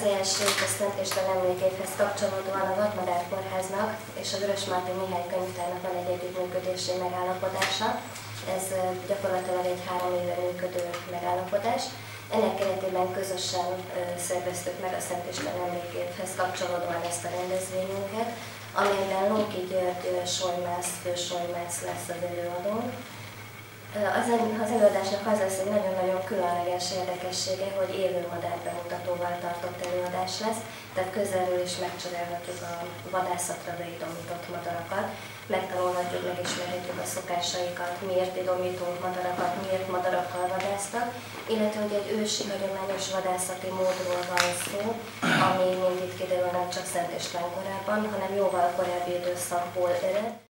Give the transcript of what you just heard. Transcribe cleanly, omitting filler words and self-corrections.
Az első a Szent István emlékévhez kapcsolódóan a Vadmadár Kórháznak és a Vörösmarty Mihály Könyvtárnak van egy együttműködési megállapodása. Ez gyakorlatilag egy 3 éve működő megállapodás. Ennek keretében közösen szerveztük meg a Szent István emlékévhez kapcsolódóan ezt a rendezvényünket, amiben Lunki György fősolymász lesz az előadónk. Az előadásnak az lesz egy nagyon-nagyon különleges érdekessége, hogy élő madárbemutattóval tartott előadás lesz, tehát közelről is megcsodálhatjuk a vadászatra beidomított madarakat, megtanulhatjuk, megismerhetjük a szokásaikat, miért idomítunk madarakat, miért madarakkal vadásztak, illetve hogy egy ősi hagyományos vadászati módról van szó, ami, mint itt kiderül, nem csak Szent István korában, hanem jóval korábbi időszakból ered.